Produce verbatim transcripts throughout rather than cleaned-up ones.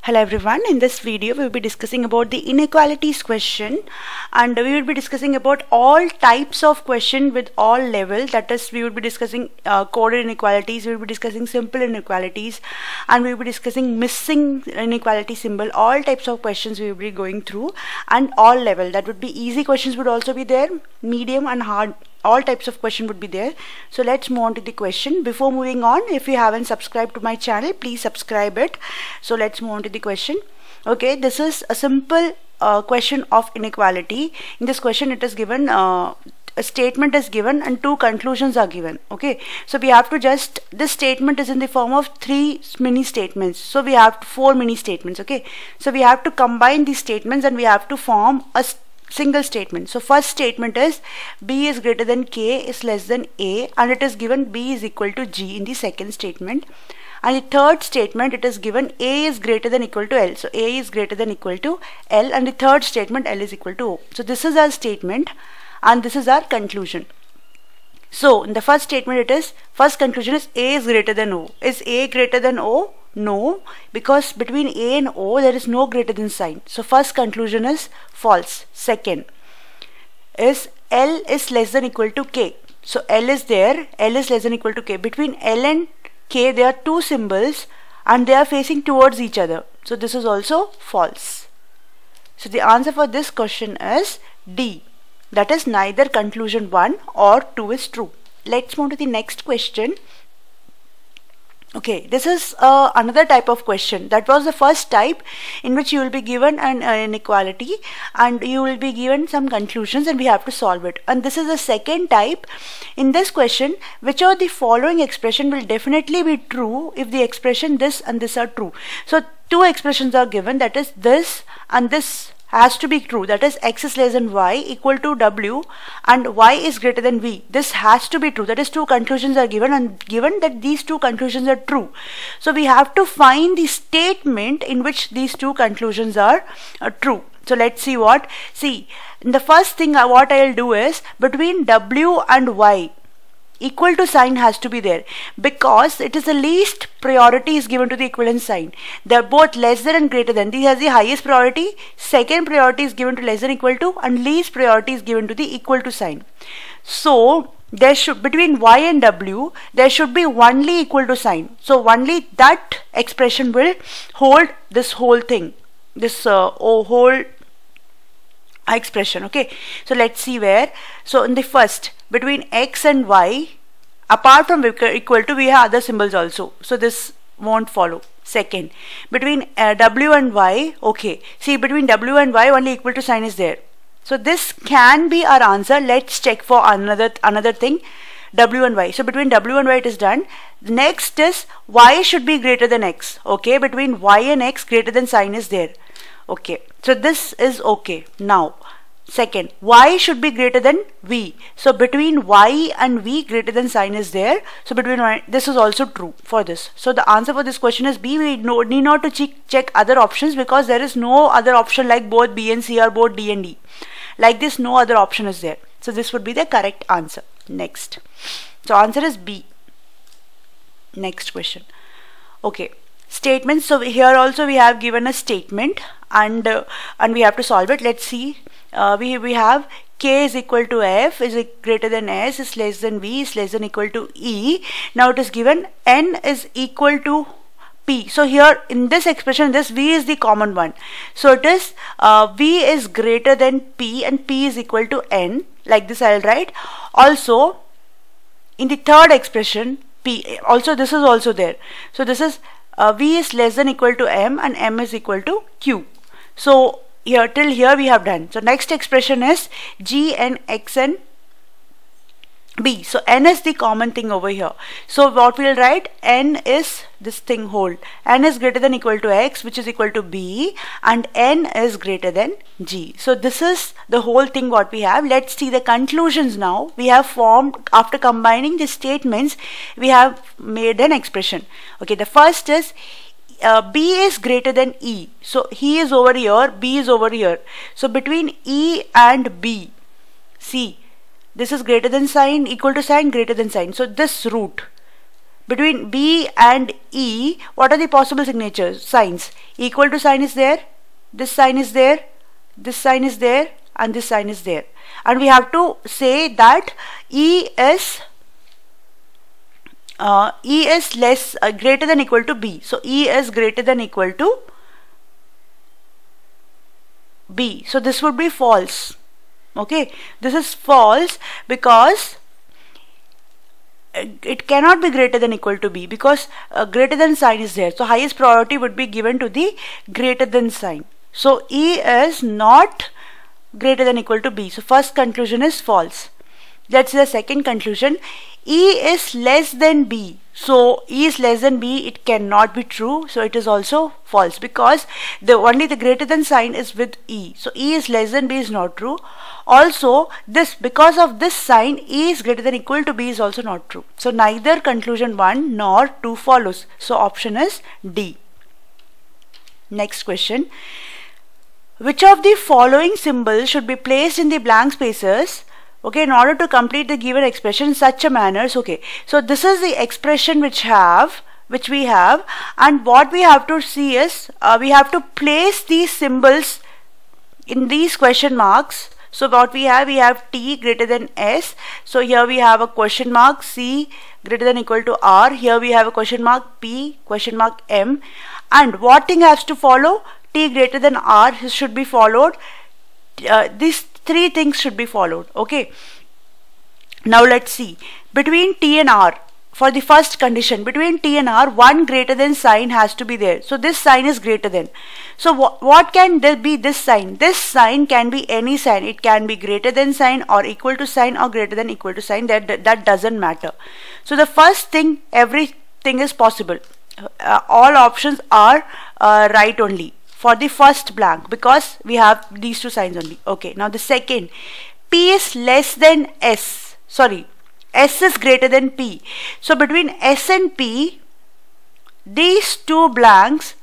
Hello everyone, in this video we will be discussing about the inequalities question, and we will be discussing about all types of question with all level. That is, we will be discussing uh, coded inequalities, we will be discussing simple inequalities, and we will be discussing missing inequality symbol. All types of questions we will be going through, and all level. That would be easy questions would also be there, medium and hard. All types of question would be there. So let's move on to the question. Before moving on, if you haven't subscribed to my channel, please subscribe it. So let's move on to the question. Okay, this is a simple uh, question of inequality. In this question it is given uh, a statement is given and two conclusions are given. Okay, so we have to just, this statement is in the form of three mini statements, so we have four mini statements. Okay, so we have to combine these statements and we have to form a single statement. So first statement is B is greater than K is less than A, and it is given B is equal to G in the second statement. And the third statement, it is given A is greater than equal to L. So A is greater than equal to L, and the third statement L is equal to O. So this is our statement and this is our conclusion. So in the first statement it is, first conclusion is A is greater than O. Is A greater than O? No, because between A and O there is no greater than sign. So first conclusion is false. Second is L is less than equal to K. So L is there, L is less than equal to K. Between L and K there are two symbols and they are facing towards each other. So this is also false. So the answer for this question is D. That is, neither conclusion one or two is true. Let's move to the next question. Okay, this is uh, another type of question. That was the first type, in which you will be given an uh, inequality and you will be given some conclusions and we have to solve it. And this is the second type. In this question, which of the following expression will definitely be true if the expression this and this are true? So two expressions are given, that is this and this has to be true. That is, x is less than y equal to w and y is greater than v. This has to be true. That is, two conclusions are given, and given that these two conclusions are true, so we have to find the statement in which these two conclusions are uh, true. So let's see what. See, the first thing uh, what I'll do is, between w and y, equal to sign has to be there, because it is the least priority is given to the equivalent sign. They are both less than and greater than. This has the highest priority, second priority is given to less than equal to, and least priority is given to the equal to sign. So there should, between y and w, there should be only equal to sign. So only that expression will hold this whole thing, this uh, whole expression. Okay, so let's see where. So in the first, between x and y, apart from equal to, we have other symbols also, so this won't follow. Second, between uh, w and y, okay, see, between w and y only equal to sign is there, so this can be our answer. Let's check for another another thing, w and y. So between w and y it is done. Next is y should be greater than x. Okay, between y and x greater than sign is there. Okay, so this is okay. Now second, y should be greater than v. So between y and v greater than sign is there. So between y, this is also true for this. So the answer for this question is B. We no, need not to check, check other options, because there is no other option like both B and C or both D and D. Like this, no other option is there. So this would be the correct answer. Next. So answer is B. Next question. Okay. Statements. So here also we have given a statement and uh, and we have to solve it. Let's see. Uh, we we have K is equal to F, is greater than S, is less than V, is less than equal to E. Now it is given N is equal to P. So here in this expression, this V is the common one. So it is uh, V is greater than P and P is equal to N. Like this I'll write. Also in the third expression, P, also this is also there. So this is uh, V is less than equal to M and M is equal to Q. So here till here we have done. So next expression is G and X and B. So N is the common thing over here. So what we'll write, N is this thing hold. N is greater than equal to X, which is equal to B, and N is greater than G. So this is the whole thing what we have. Let's see the conclusions now. We have formed, after combining the statements, we have made an expression. Okay, the first is Uh, B is greater than E. So he is over here, B is over here. So between E and B, see, this is greater than sign, equal to sign, greater than sign. So this root, between B and E, what are the possible signatures, signs? Equal to sign is there, this sign is there, this sign is there, and this sign is there. And we have to say that E is uh, E is less uh, greater than equal to B. So E is greater than equal to B. So this would be false. Okay, this is false because it cannot be greater than equal to B, because uh, greater than sign is there. So highest priority would be given to the greater than sign. So E is not greater than equal to B. So first conclusion is false. Let's see the second conclusion. E is less than B. So E is less than B, it cannot be true. So it is also false, because the only the greater than sign is with E. So E is less than B is not true. Also this, because of this sign, E is greater than equal to B is also not true. So neither conclusion one nor two follows. So option is D. Next question. Which of the following symbols should be placed in the blank spaces, okay, in order to complete the given expression in such a manner? So, okay, so this is the expression which have which we have, and what we have to see is uh, we have to place these symbols in these question marks. So what we have, we have T greater than S. So here we have a question mark, C greater than equal to R. Here we have a question mark, P question mark M. And what thing has to follow? T greater than R should be followed. Uh, these three things should be followed. Okay. Now let's see. Between T and R, for the first condition, between T and R, one greater than sign has to be there. So this sign is greater than. So wh what can there be this sign? This sign can be any sign. It can be greater than sign or equal to sign or greater than equal to sign. That, that, that doesn't matter. So the first thing, everything is possible. Uh, all options are uh, right only for the first blank, because we have these two signs only. Okay, now the second, P is less than S. Sorry, S is greater than P. So between S and P, these two blanks,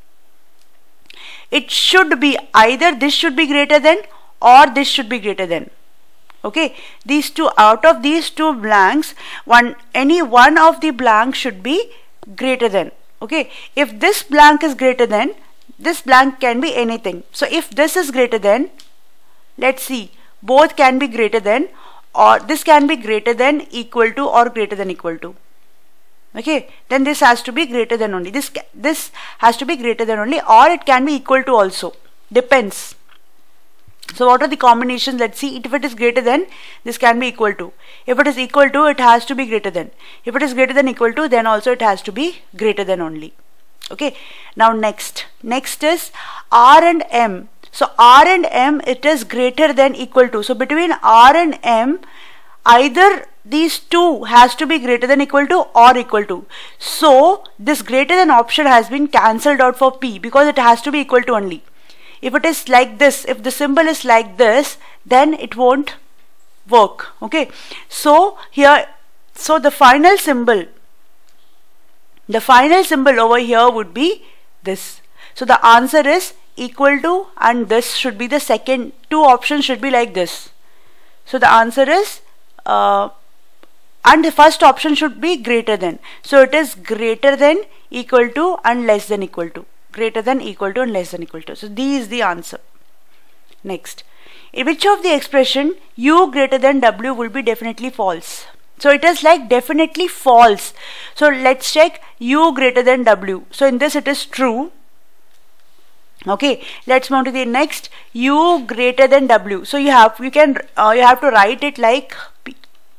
it should be either this should be greater than or this should be greater than. Okay, these two, out of these two blanks, one any one of the blanks should be greater than. Okay, if this blank is greater than, this blank can be anything. So if this is greater than, let's see, both can be greater than, or this can be greater than, equal to, or greater than equal to. Okay, then this has to be greater than only. This this has to be greater than only, or it can be equal to also. Depends. So what are the combinations? Let's see. If it is greater than, this can be equal to. If it is equal to, it has to be greater than. If it is greater than equal to, then also it has to be greater than only. Okay, now next next is R and M. So R and M, it is greater than equal to. So between R and M, either these two has to be greater than equal to or equal to. So this greater than option has been cancelled out for P, because it has to be equal to only. If it is like this, if the symbol is like this, then it won't work. Okay, so here, so the final symbol The final symbol over here would be this. So the answer is equal to, and this should be the second. Two options should be like this. So the answer is, uh, and the first option should be greater than. So it is greater than, equal to, and less than equal to. Greater than, equal to, and less than equal to. So D is the answer. Next, in which of the expression U greater than W will be definitely false? So it is like definitely false. So let's check U greater than W. So in this it is true. Okay, let's move to the next, U greater than W. So you have you can uh, you have to write it like P.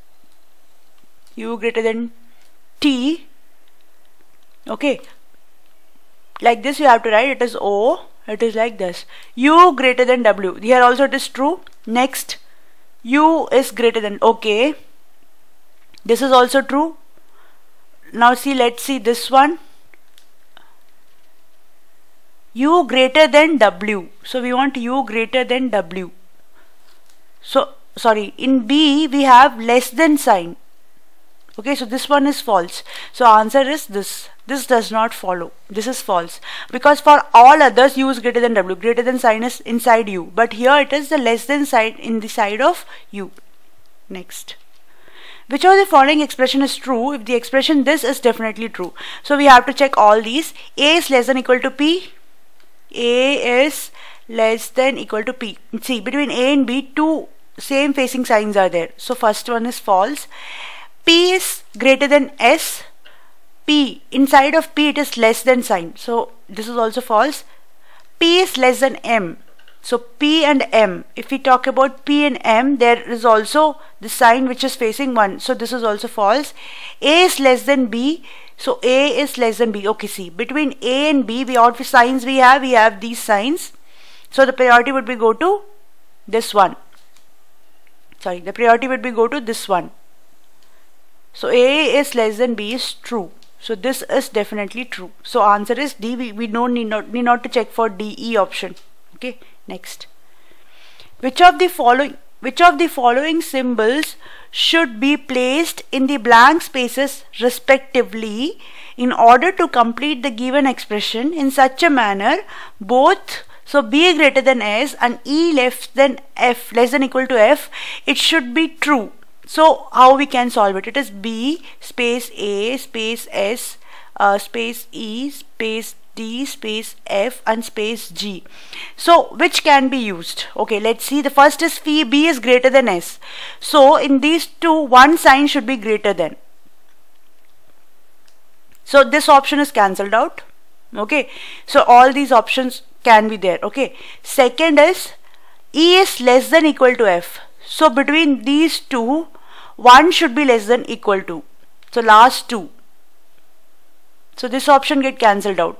U greater than T. Okay, like this you have to write. It is O. It is like this. U greater than W. Here also it is true. Next, U is greater than. Okay. This is also true. Now see, let's see this one. U greater than W. So we want U greater than W. So, sorry, in B we have less than sign. Okay, so this one is false. So answer is this. This does not follow. This is false. Because for all others, U is greater than W. Greater than sign is inside U. But here it is the less than sign in the side of U. Next. which of the following expression is true if the expression this is definitely true. So we have to check all these. A is less than equal to P. A is less than equal to P. See, between A and B, two same facing signs are there. So first one is false. P is greater than S. P, inside of P it is less than sign. So this is also false. P is less than M. So P and M, if we talk about P and M, there is also the sign which is facing one. So this is also false. A is less than B. So A is less than B. Okay, see, between A and B, we what signs we have? We have these signs. So the priority would be go to this one. Sorry, the priority would be go to this one. So A is less than B is true. So this is definitely true. So answer is D. We, we don't need not need not to check for D, E option. Okay, next. Which of the following which of the following symbols should be placed in the blank spaces respectively in order to complete the given expression in such a manner both so B greater than S and E less than F less than equal to F, it should be true. So how we can solve it? It is B space A space S uh, space E space D space F and space G. So which can be used? Okay, let's see. The first is phi B is greater than S. So in these two, one sign should be greater than. So this option is cancelled out. Okay, so all these options can be there. Okay, second is E is less than equal to F. So between these two, one should be less than equal to. So last two. So this option get cancelled out.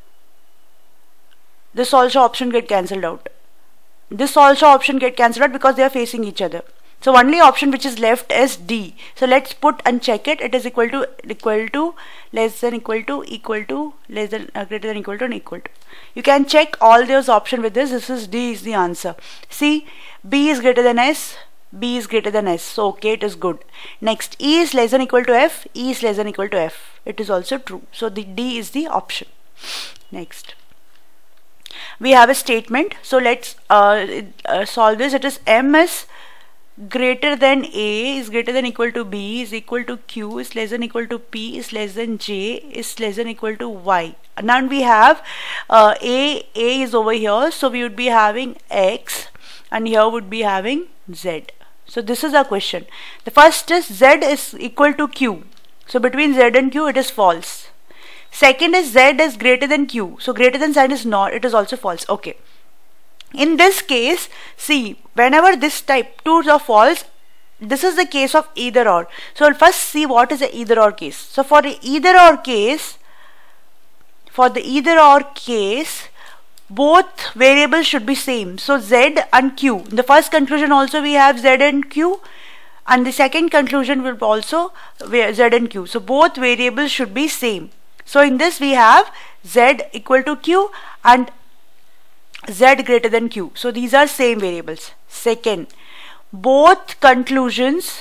This also option get cancelled out. This also option get cancelled out because they are facing each other. So only option which is left is D. So let's put and check it. It is equal to equal to less than equal to equal to less than uh, greater than equal to and equal to. You can check all those options with this. This is D is the answer. See, B is greater than S. B is greater than S. So okay, it is good. Next, E is less than equal to F. E is less than equal to F. It is also true. So the D is the option. Next, we have a statement. So let's uh, uh, solve this. It is M is greater than A is greater than equal to B is equal to Q is less than equal to P is less than J is less than equal to Y. Now we have uh, A, A is over here. So we would be having X and here would be having Z. So this is our question. The first is Z is equal to Q. So between Z and Q it is false. Second is Z is greater than Q. So greater than sign is not, it is also false. Okay. In this case, see, whenever this type twos are false, this is the case of either or. So we'll first see what is the either or case. So for the either or case, for the either or case, both variables should be same. So Z and Q. In the first conclusion also we have Z and Q, and the second conclusion will also Z and Q. So both variables should be same. So in this we have Z equal to Q and Z greater than Q. So these are same variables. Second, both conclusions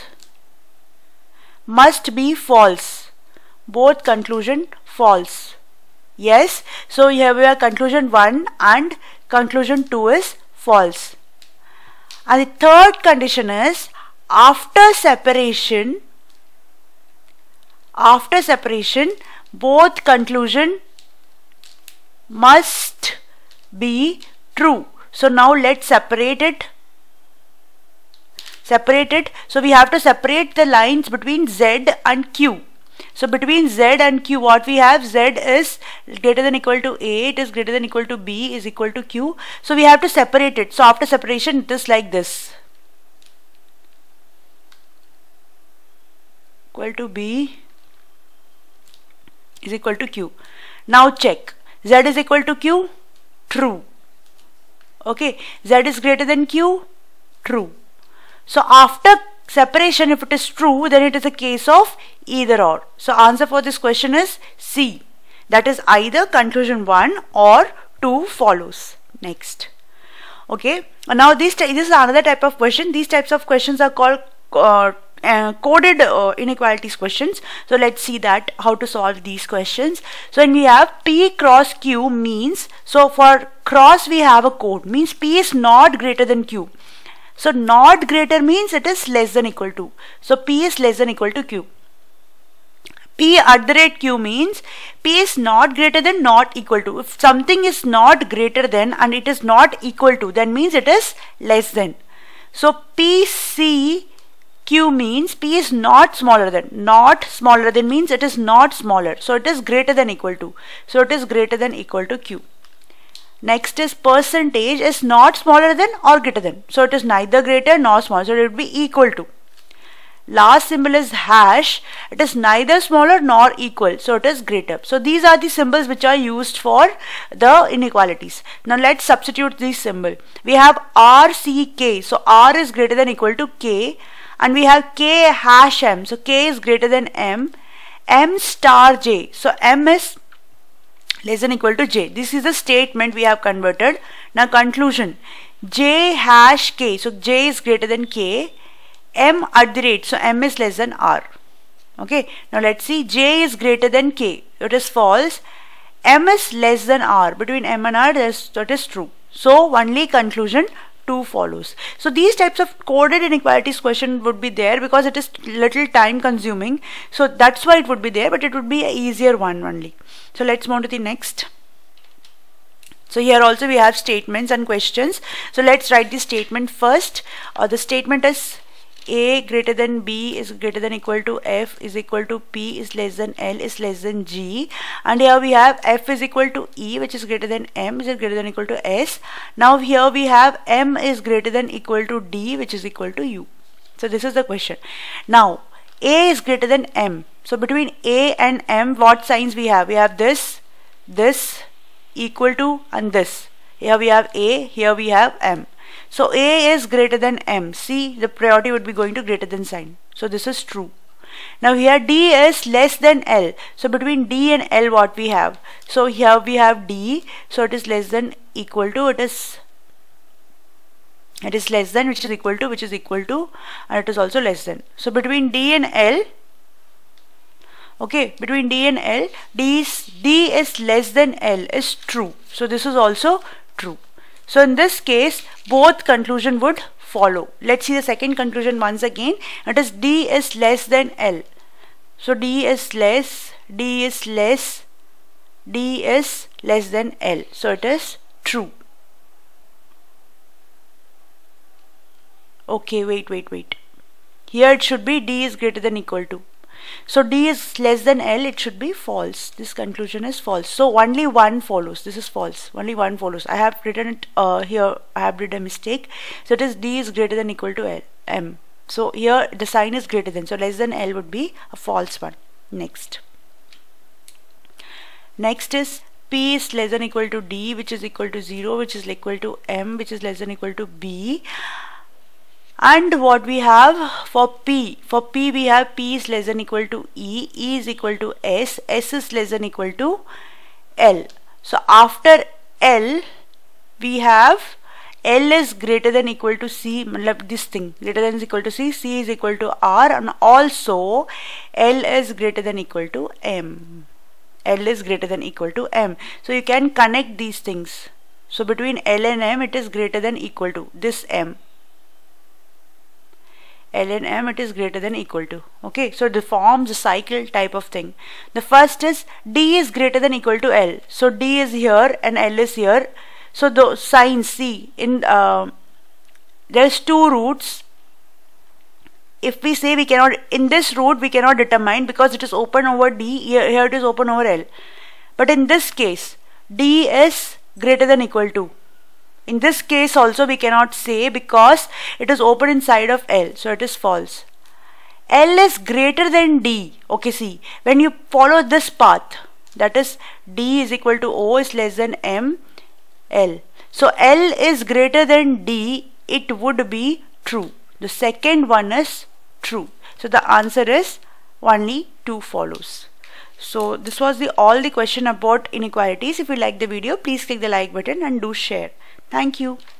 must be false. Both conclusion false. Yes. So here we have conclusion one and conclusion two is false. And the third condition is after separation, after separation, both conclusion must be true. So now let's separate it. Separate it. So we have to separate the lines between Z and Q. So between Z and Q, what we have, Z is greater than equal to A, it is greater than equal to B is equal to Q. So we have to separate it. So after separation, it is like this. Equal to B is equal to Q. Now check. Z is equal to Q. True. Okay. Z is greater than Q. True. So after separation, if it is true, then it is a case of either or. So answer for this question is C. That is either conclusion one or two follows. Next. Okay. Now this, this is another type of question. These types of questions are called uh, uh, coded uh, inequalities questions. So let's see that how to solve these questions. So when we have P cross Q means, so for cross we have a code, means P is not greater than Q. So not greater means it is less than equal to. So P is less than equal to Q. P at the rate Q means P is not greater than not equal to. If something is not greater than and it is not equal to, then means it is less than. So P C Q means P is not smaller than. Not smaller than means it is not smaller. So it is greater than equal to. So it is greater than equal to Q. Next is percentage is not smaller than or greater than. So it is neither greater nor smaller. So it would be equal to. Last symbol is hash. It is neither smaller nor equal. So it is greater. So these are the symbols which are used for the inequalities. Now let's substitute this symbol. We have R C K. So R is greater than equal to K. And we have K hash M. So K is greater than M. M star J. So M is less than equal to J. This is the statement we have converted. Now conclusion. J hash K. So J is greater than K. M at the rate. So M is less than R. Okay. Now let's see. J is greater than K. It is false. M is less than R. Between M and R, that is true. So only conclusion two follows. So these types of coded inequalities question would be there because it is little time consuming. So that's why it would be there, but it would be an easier one only. So let's move to the next. So here also we have statements and questions. So let's write the statement first. Uh, the statement is A greater than B is greater than equal to F is equal to P is less than L is less than G, and here we have F is equal to E, which is greater than M, which is greater than equal to S. Now here we have M is greater than equal to D, which is equal to U. So this is the question. Now A is greater than M. So between A and M, what signs we have? We have this, this, equal to, and this. Here we have A, here we have M. So A is greater than M. See, the priority would be going to greater than sign. So this is true. Now here D is less than L. So between D and L, what we have? So here we have D. So it is less than equal to, it is it is less than, which is equal to, which is equal to, and it is also less than. So between D and L, okay, between D and L, D is, D is less than L is true. So this is also true. So in this case, both conclusion would follow. Let's see the second conclusion once again. It is D is less than L. So D is less, D is less, D is less than L. So it is true. Okay, wait, wait, wait. Here it should be D is greater than equal to. So D is less than L, it should be false. This conclusion is false. So only one follows. This is false. Only one follows. I have written it uh, here. I have written a mistake. So it is D is greater than equal to L, M. So here the sign is greater than. So less than L would be a false one. Next. Next is P is less than equal to D, which is equal to zero, which is equal to M, which is less than equal to B. And what we have for P, for P we have P is less than equal to E, E is equal to S, S is less than equal to L. So after L we have L is greater than equal to C, this thing greater than is equal to C, C is equal to R, and also L is greater than equal to M. L is greater than equal to M. So you can connect these things. So between L and M it is greater than equal to this M. L and M it is greater than equal to. Okay, so it forms a cycle type of thing. The first is D is greater than equal to L. So D is here and L is here. So the sign C in uh, there's two roots. If we say we cannot, in this root we cannot determine because it is open over D, here, here it is open over L. But in this case D is greater than equal to. In this case also we cannot say because it is open inside of L, so it is false. L is greater than D. Okay, see, when you follow this path, that is D is equal to O is less than M, L. So L is greater than D, it would be true. The second one is true. So the answer is only two follows. So this was the all the question about inequalities. If you like the video, please click the like button and do share. Thank you.